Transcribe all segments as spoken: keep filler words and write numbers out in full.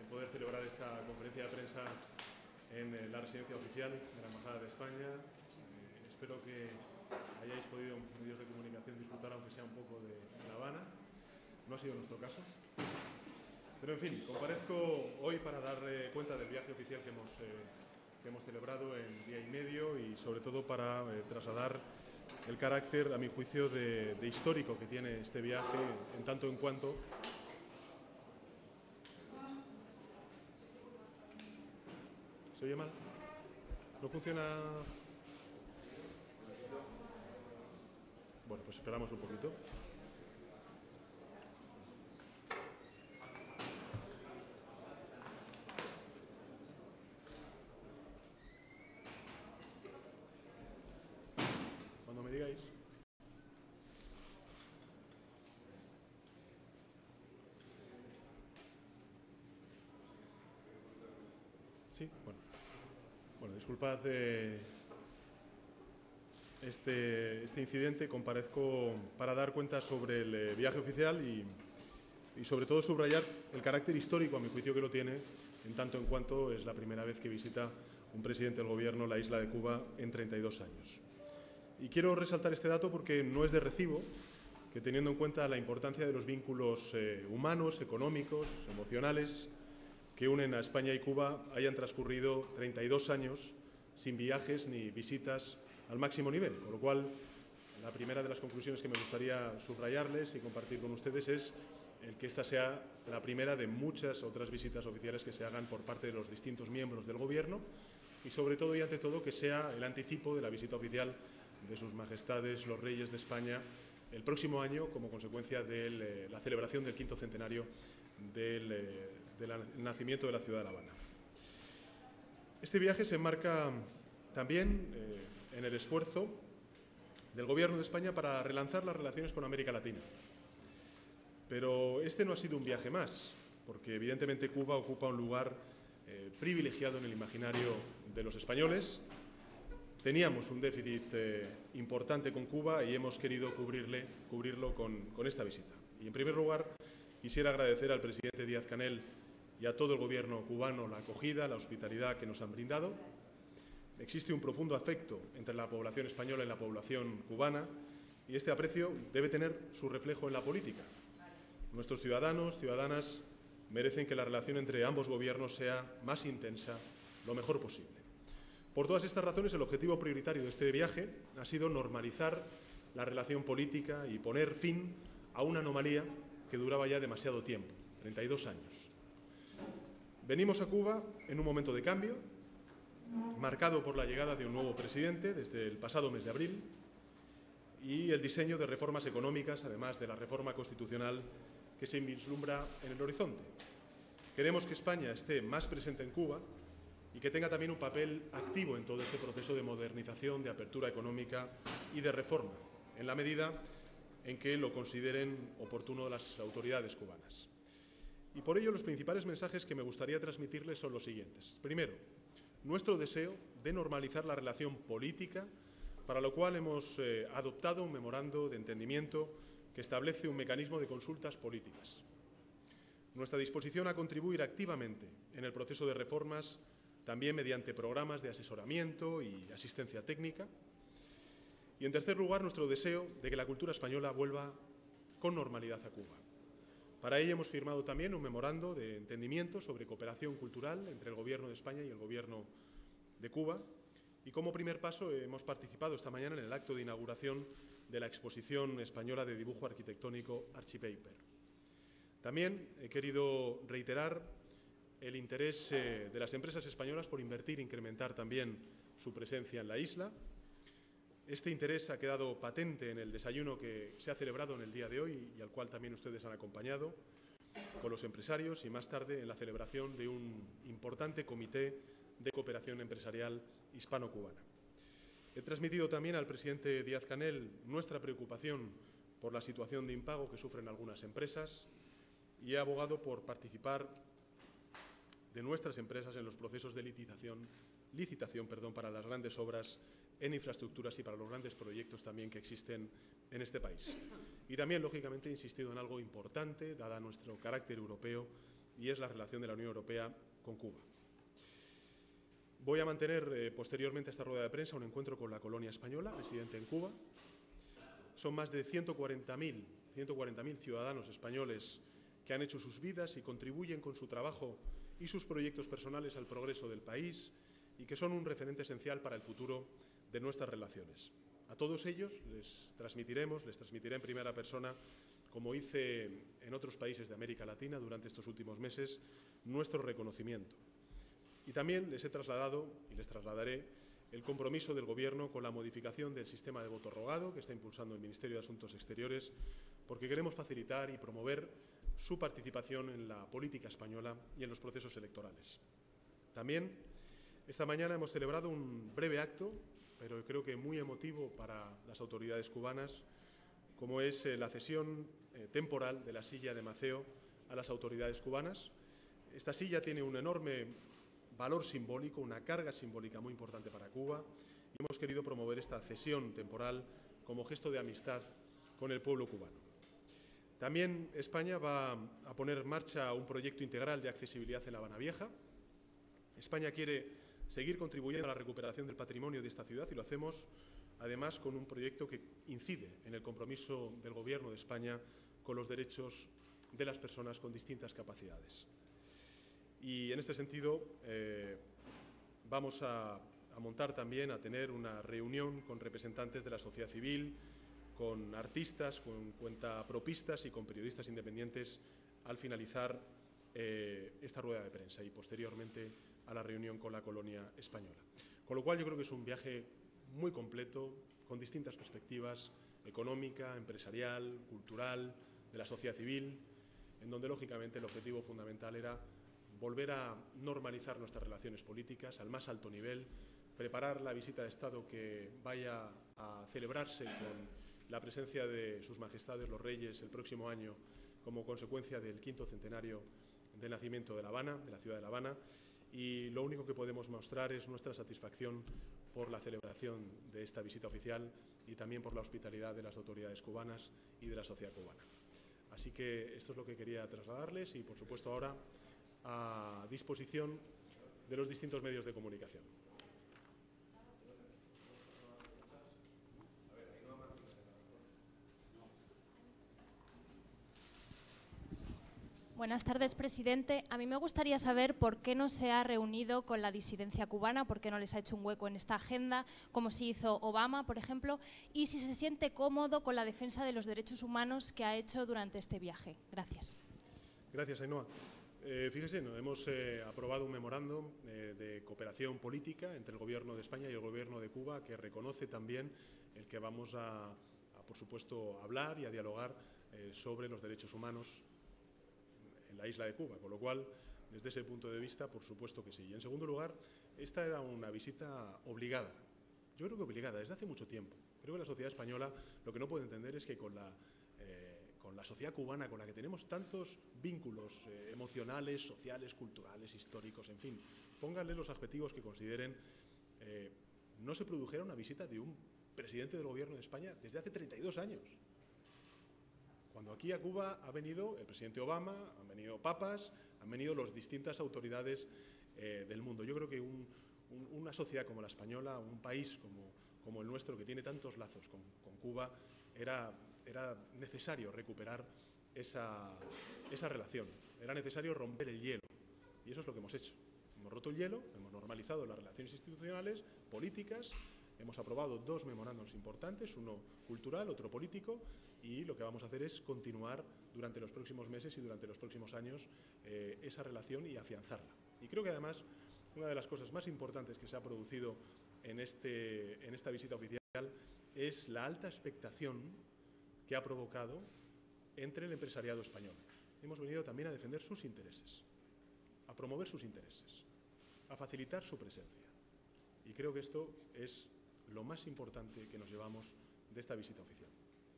poder celebrar esta conferencia de prensa en eh, la residencia oficial de la Embajada de España. Eh, espero que hayáis podido, en medios de comunicación, disfrutar, aunque sea un poco, de La Habana. No ha sido nuestro caso. Pero, en fin, comparezco hoy para dar eh, cuenta del viaje oficial que hemos, eh, que hemos celebrado en día y medio y, sobre todo, para eh, trasladar el carácter, a mi juicio, de, de histórico que tiene este viaje, en tanto en cuanto ¿Se oye mal? ¿No funciona? Bueno, pues esperamos un poquito. Cuando me digáis. Sí, bueno. Bueno, disculpad eh, este, este incidente. Comparezco para dar cuenta sobre el eh, viaje oficial y, y, sobre todo, subrayar el carácter histórico, a mi juicio, que lo tiene, en tanto en cuanto es la primera vez que visita un presidente del Gobierno la isla de Cuba en treinta y dos años. Y quiero resaltar este dato porque no es de recibo que, teniendo en cuenta la importancia de los vínculos eh, humanos, económicos, emocionales, que unen a España y Cuba, hayan transcurrido treinta y dos años sin viajes ni visitas al máximo nivel. Con lo cual, la primera de las conclusiones que me gustaría subrayarles y compartir con ustedes es el que esta sea la primera de muchas otras visitas oficiales que se hagan por parte de los distintos miembros del Gobierno y, sobre todo y ante todo, que sea el anticipo de la visita oficial de sus majestades los reyes de España el próximo año, como consecuencia de eh, la celebración del quinto centenario del, eh, del nacimiento de la ciudad de La Habana. Este viaje se enmarca también eh, en el esfuerzo del Gobierno de España para relanzar las relaciones con América Latina. Pero este no ha sido un viaje más, porque evidentemente Cuba ocupa un lugar eh, privilegiado en el imaginario de los españoles. Teníamos un déficit eh, importante con Cuba y hemos querido cubrirle, cubrirlo con, con esta visita. Y, en primer lugar, quisiera agradecer al presidente Díaz-Canel y a todo el Gobierno cubano la acogida, la hospitalidad que nos han brindado. Existe un profundo afecto entre la población española y la población cubana y este aprecio debe tener su reflejo en la política. Nuestros ciudadanos, ciudadanas, merecen que la relación entre ambos gobiernos sea más intensa lo mejor posible. Por todas estas razones, el objetivo prioritario de este viaje ha sido normalizar la relación política y poner fin a una anomalía que duraba ya demasiado tiempo, treinta y dos años. Venimos a Cuba en un momento de cambio, marcado por la llegada de un nuevo presidente desde el pasado mes de abril y el diseño de reformas económicas, además de la reforma constitucional que se vislumbra en el horizonte. Queremos que España esté más presente en Cuba y que tenga también un papel activo en todo este proceso de modernización, de apertura económica y de reforma, en la medida en que lo consideren oportuno las autoridades cubanas. Y por ello los principales mensajes que me gustaría transmitirles son los siguientes. Primero, nuestro deseo de normalizar la relación política, para lo cual hemos eh, adoptado un memorando de entendimiento que establece un mecanismo de consultas políticas. Nuestra disposición a contribuir activamente en el proceso de reformas, también mediante programas de asesoramiento y asistencia técnica. Y, en tercer lugar, nuestro deseo de que la cultura española vuelva con normalidad a Cuba. Para ello hemos firmado también un memorando de entendimiento sobre cooperación cultural entre el Gobierno de España y el Gobierno de Cuba. Y, como primer paso, hemos participado esta mañana en el acto de inauguración de la exposición española de dibujo arquitectónico Archipaper. También he querido reiterar el interés eh, de las empresas españolas por invertir e incrementar también su presencia en la isla. Este interés ha quedado patente en el desayuno que se ha celebrado en el día de hoy y al cual también ustedes han acompañado con los empresarios y, más tarde, en la celebración de un importante comité de cooperación empresarial hispano-cubana. He transmitido también al presidente Díaz-Canel nuestra preocupación por la situación de impago que sufren algunas empresas y he abogado por participar de nuestras empresas en los procesos de licitación, licitación perdón, para las grandes obras en infraestructuras y para los grandes proyectos también que existen en este país. Y también, lógicamente, he insistido en algo importante, dada nuestro carácter europeo, y es la relación de la Unión Europea con Cuba. Voy a mantener eh, posteriormente a esta rueda de prensa un encuentro con la colonia española residente en Cuba. Son más de ciento cuarenta mil ciudadanos españoles que han hecho sus vidas y contribuyen con su trabajo y sus proyectos personales al progreso del país y que son un referente esencial para el futuro de nuestras relaciones. A todos ellos les transmitiremos, les transmitiré en primera persona, como hice en otros países de América Latina durante estos últimos meses, nuestro reconocimiento. Y también les he trasladado y les trasladaré el compromiso del Gobierno con la modificación del sistema de voto rogado que está impulsando el Ministerio de Asuntos Exteriores, porque queremos facilitar y promover su participación en la política española y en los procesos electorales. También, esta mañana hemos celebrado un breve acto, pero creo que muy emotivo para las autoridades cubanas, como es eh, la cesión eh, temporal de la silla de Maceo a las autoridades cubanas. Esta silla tiene un enorme valor simbólico, una carga simbólica muy importante para Cuba, y hemos querido promover esta cesión temporal como gesto de amistad con el pueblo cubano. También España va a poner en marcha un proyecto integral de accesibilidad en La Habana Vieja. España quiere seguir contribuyendo a la recuperación del patrimonio de esta ciudad y lo hacemos además con un proyecto que incide en el compromiso del Gobierno de España con los derechos de las personas con distintas capacidades. Y en este sentido eh, vamos a, a montar también, a tener una reunión con representantes de la sociedad civil, con artistas, con cuentapropistas y con periodistas independientes al finalizar eh, esta rueda de prensa y posteriormente a la reunión con la colonia española. Con lo cual yo creo que es un viaje muy completo, con distintas perspectivas, económica, empresarial, cultural, de la sociedad civil, en donde lógicamente el objetivo fundamental era volver a normalizar nuestras relaciones políticas al más alto nivel, preparar la visita de Estado que vaya a celebrarse con la presencia de sus majestades los reyes el próximo año como consecuencia del quinto centenario del nacimiento de La Habana, de la ciudad de La Habana, y lo único que podemos mostrar es nuestra satisfacción por la celebración de esta visita oficial y también por la hospitalidad de las autoridades cubanas y de la sociedad cubana. Así que esto es lo que quería trasladarles y, por supuesto, ahora a disposición de los distintos medios de comunicación. Buenas tardes, presidente. A mí me gustaría saber por qué no se ha reunido con la disidencia cubana, por qué no les ha hecho un hueco en esta agenda, como sí hizo Obama, por ejemplo, y si se siente cómodo con la defensa de los derechos humanos que ha hecho durante este viaje. Gracias. Gracias, Ainhoa. Eh, fíjese, ¿no? hemos eh, aprobado un memorándum eh, de cooperación política entre el Gobierno de España y el Gobierno de Cuba que reconoce también el que vamos a, a por supuesto, hablar y a dialogar eh, sobre los derechos humanos en la isla de Cuba, con lo cual, desde ese punto de vista, por supuesto que sí. Y en segundo lugar, esta era una visita obligada. Yo creo que obligada, desde hace mucho tiempo. Creo que la sociedad española lo que no puede entender es que con la, eh, con la sociedad cubana, con la que tenemos tantos vínculos eh, emocionales, sociales, culturales, históricos, en fin, pónganle los adjetivos que consideren, eh, no se produjera una visita de un presidente del Gobierno de España desde hace treinta y dos años. Cuando aquí a Cuba ha venido el presidente Obama, han venido papas, han venido las distintas autoridades eh, del mundo. Yo creo que un, un, una sociedad como la española, un país como, como el nuestro, que tiene tantos lazos con, con Cuba, era, era necesario recuperar esa, esa relación. Era necesario romper el hielo. Y eso es lo que hemos hecho. Hemos roto el hielo, hemos normalizado las relaciones institucionales, políticas. Hemos aprobado dos memorándums importantes, uno cultural, otro político, y lo que vamos a hacer es continuar durante los próximos meses y durante los próximos años eh, esa relación y afianzarla. Y creo que además una de las cosas más importantes que se ha producido en, este, en esta visita oficial es la alta expectación que ha provocado entre el empresariado español. Hemos venido también a defender sus intereses, a promover sus intereses, a facilitar su presencia. Y creo que esto es lo más importante que nos llevamos de esta visita oficial.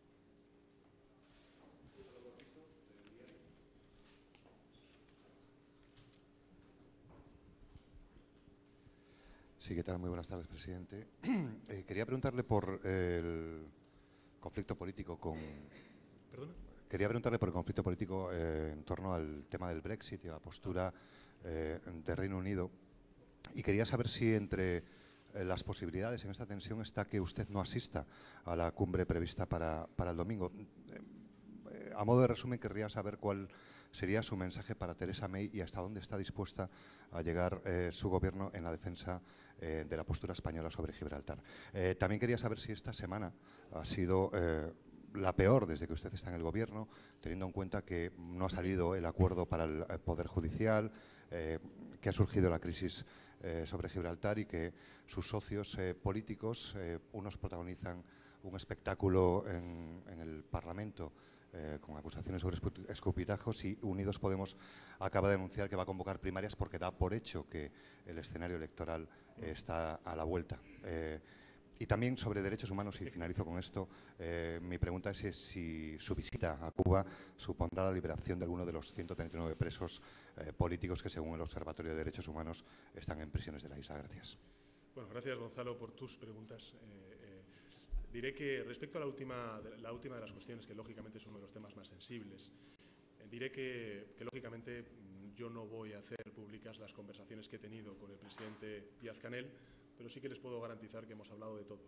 Sí, ¿qué tal? Muy buenas tardes, presidente. Eh, quería preguntarle por el conflicto político con... ¿Perdona? quería preguntarle por el conflicto político eh, en torno al tema del Brexit y a la postura eh, de Reino Unido. Y quería saber si entre eh, las posibilidades en esta tensión está que usted no asista a la cumbre prevista para, para el domingo. Eh, a modo de resumen, querría saber cuál sería su mensaje para Theresa May y hasta dónde está dispuesta a llegar eh, su gobierno en la defensa eh, de la postura española sobre Gibraltar. Eh, también quería saber si esta semana ha sido eh, la peor desde que usted está en el gobierno, teniendo en cuenta que no ha salido el acuerdo para el Poder Judicial, eh, que ha surgido la crisis eh, sobre Gibraltar y que sus socios eh, políticos, eh, unos protagonizan un espectáculo en, en el Parlamento eh, con acusaciones sobre escupitajos y Unidos Podemos acaba de anunciar que va a convocar primarias porque da por hecho que el escenario electoral eh, está a la vuelta. Eh, Y también sobre derechos humanos, y finalizo con esto, eh, mi pregunta es si su visita a Cuba supondrá la liberación de alguno de los ciento treinta y nueve presos eh, políticos que, según el Observatorio de Derechos Humanos, están en prisiones de la isla. Gracias. Bueno, gracias, Gonzalo, por tus preguntas. Eh, eh, diré que respecto a la última, la última de las cuestiones, que lógicamente es uno de los temas más sensibles, eh, diré que, que lógicamente yo no voy a hacer públicas las conversaciones que he tenido con el presidente Díaz-Canel, pero sí que les puedo garantizar que hemos hablado de todo.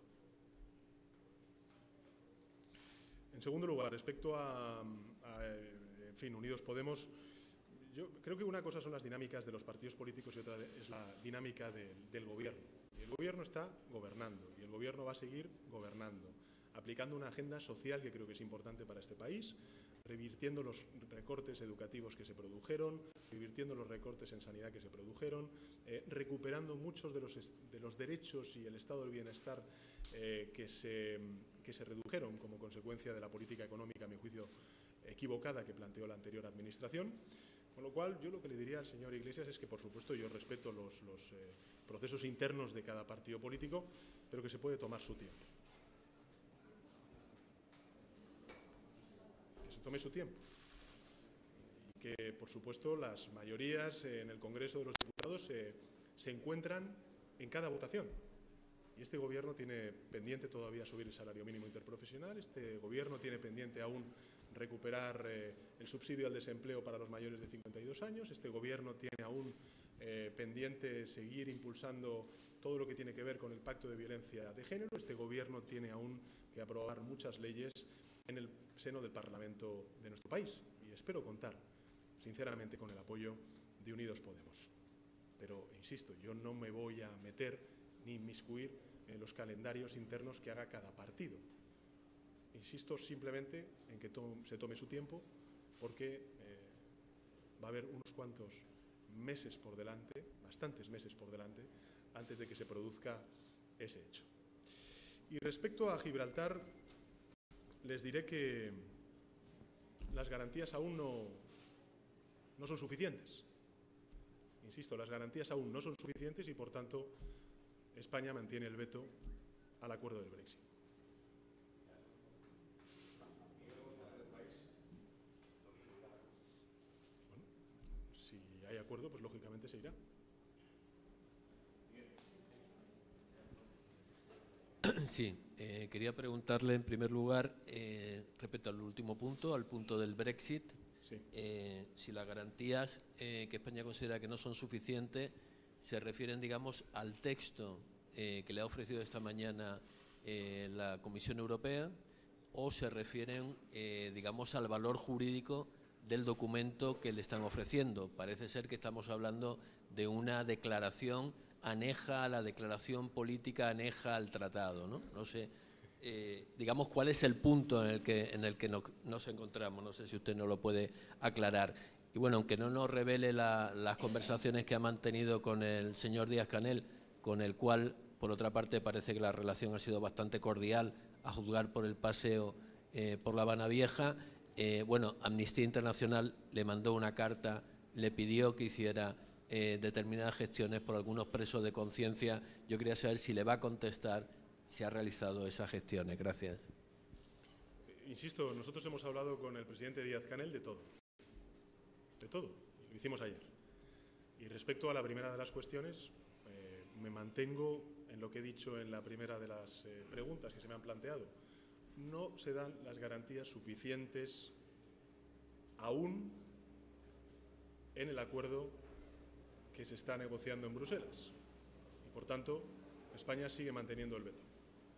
En segundo lugar, respecto a, a en fin, Unidos Podemos, yo creo que una cosa son las dinámicas de los partidos políticos y otra es la dinámica de, del gobierno. Y el gobierno está gobernando y el gobierno va a seguir gobernando, aplicando una agenda social que creo que es importante para este país, revirtiendo los recortes educativos que se produjeron, revirtiendo los recortes en sanidad que se produjeron, eh, recuperando muchos de los, de los derechos y el estado del bienestar eh, que, se, que se redujeron como consecuencia de la política económica, a mi juicio, equivocada que planteó la anterior administración. Con lo cual, yo lo que le diría al señor Iglesias es que, por supuesto, yo respeto los, los eh, procesos internos de cada partido político, pero que se puede tomar su tiempo. Tome su tiempo y que, por supuesto, las mayorías en el Congreso de los Diputados se, se encuentran en cada votación. Y este Gobierno tiene pendiente todavía subir el salario mínimo interprofesional, este Gobierno tiene pendiente aún recuperar eh, el subsidio al desempleo para los mayores de cincuenta y dos años, este Gobierno tiene aún eh, pendiente seguir impulsando todo lo que tiene que ver con el Pacto de Violencia de Género, este Gobierno tiene aún que aprobar muchas leyes en el seno del Parlamento de nuestro país y espero contar sinceramente con el apoyo de Unidos Podemos. Pero, insisto, yo no me voy a meter ni inmiscuir en los calendarios internos que haga cada partido. Insisto simplemente en que to- se tome su tiempo porque eh, va a haber unos cuantos meses por delante, bastantes meses por delante, antes de que se produzca ese hecho. Y respecto a Gibraltar, les diré que las garantías aún no, no son suficientes. Insisto, las garantías aún no son suficientes y, por tanto, España mantiene el veto al acuerdo del Brexit. Bueno, si hay acuerdo, pues lógicamente se irá. Sí, eh, quería preguntarle en primer lugar, eh, respecto al último punto, al punto del Brexit, Sí. eh, si las garantías eh, que España considera que no son suficientes se refieren, digamos, al texto eh, que le ha ofrecido esta mañana eh, la Comisión Europea o se refieren, eh, digamos, al valor jurídico del documento que le están ofreciendo. Parece ser que estamos hablando de una declaración aneja a la declaración política, aneja al tratado, ¿no? No sé, eh, digamos, cuál es el punto en el que, en el que no, nos encontramos. No sé si usted nos lo puede aclarar. Y bueno, aunque no nos revele la, las conversaciones que ha mantenido con el señor Díaz-Canel, con el cual, por otra parte, parece que la relación ha sido bastante cordial, a juzgar por el paseo eh, por La Habana Vieja, eh, bueno, Amnistía Internacional le mandó una carta, le pidió que hiciera Eh, determinadas gestiones por algunos presos de conciencia. Yo quería saber si le va a contestar si ha realizado esas gestiones. Gracias. Insisto, nosotros hemos hablado con el presidente Díaz-Canel de todo. De todo. Lo hicimos ayer. Y respecto a la primera de las cuestiones, eh, me mantengo en lo que he dicho en la primera de las eh, preguntas que se me han planteado. No se dan las garantías suficientes aún en el acuerdo que se está negociando en Bruselas. Y, por tanto, España sigue manteniendo el veto.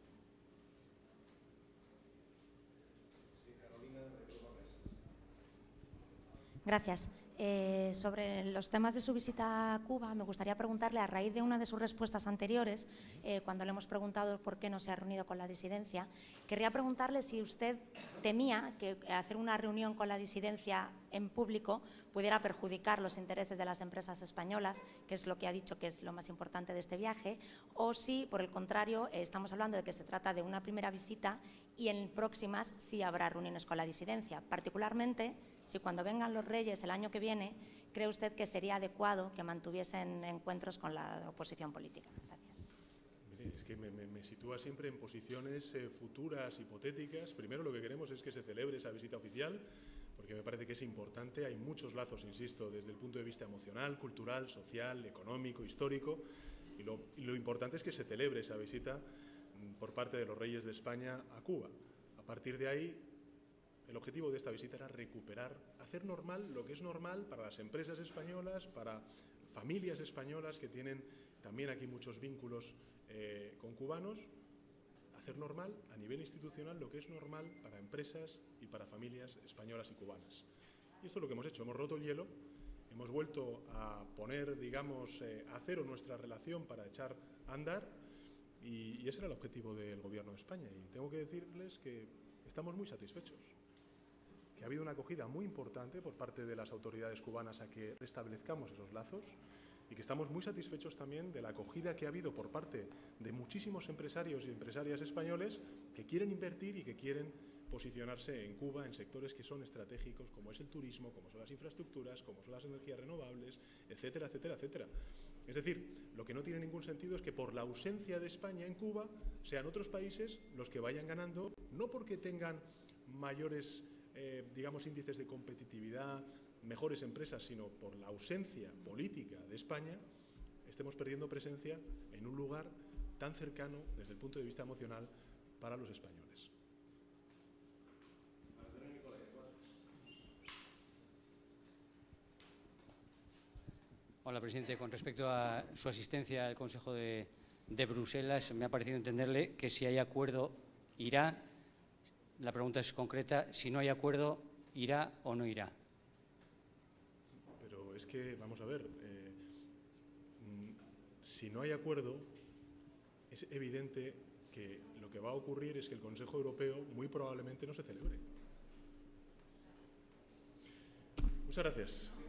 Gracias. Eh, sobre los temas de su visita a Cuba, me gustaría preguntarle, a raíz de una de sus respuestas anteriores, eh, cuando le hemos preguntado por qué no se ha reunido con la disidencia, querría preguntarle si usted temía que hacer una reunión con la disidencia en público pudiera perjudicar los intereses de las empresas españolas, que es lo que ha dicho que es lo más importante de este viaje, o si, por el contrario, eh, estamos hablando de que se trata de una primera visita y en próximas sí habrá reuniones con la disidencia, particularmente si cuando vengan los Reyes el año que viene, ¿cree usted que sería adecuado que mantuviesen encuentros con la oposición política? Gracias. Mire, es que me, me, me sitúa siempre en posiciones eh, futuras, hipotéticas. Primero, lo que queremos es que se celebre esa visita oficial, porque me parece que es importante. Hay muchos lazos, insisto, desde el punto de vista emocional, cultural, social, económico, histórico, y lo, y lo importante es que se celebre esa visita mm, por parte de los Reyes de España a Cuba. A partir de ahí, el objetivo de esta visita era recuperar, hacer normal lo que es normal para las empresas españolas, para familias españolas que tienen también aquí muchos vínculos eh, con cubanos, hacer normal a nivel institucional lo que es normal para empresas y para familias españolas y cubanas. Y esto es lo que hemos hecho, hemos roto el hielo, hemos vuelto a poner, digamos, eh, a cero nuestra relación para echar a andar, y, y ese era el objetivo del Gobierno de España. Y tengo que decirles que estamos muy satisfechos. Ha habido una acogida muy importante por parte de las autoridades cubanas a que restablezcamos esos lazos y que estamos muy satisfechos también de la acogida que ha habido por parte de muchísimos empresarios y empresarias españoles que quieren invertir y que quieren posicionarse en Cuba en sectores que son estratégicos, como es el turismo, como son las infraestructuras, como son las energías renovables, etcétera, etcétera, etcétera. Es decir, lo que no tiene ningún sentido es que por la ausencia de España en Cuba sean otros países los que vayan ganando, no porque tengan mayores Eh, digamos, índices de competitividad, mejores empresas, sino por la ausencia política de España, estemos perdiendo presencia en un lugar tan cercano desde el punto de vista emocional para los españoles. Hola, presidente. Con respecto a su asistencia al Consejo de, de Bruselas, me ha parecido entenderle que si hay acuerdo irá. La pregunta es concreta, si no hay acuerdo, ¿irá o no irá? Pero es que, vamos a ver, eh, si no hay acuerdo, es evidente que lo que va a ocurrir es que el Consejo Europeo muy probablemente no se celebre. Muchas gracias.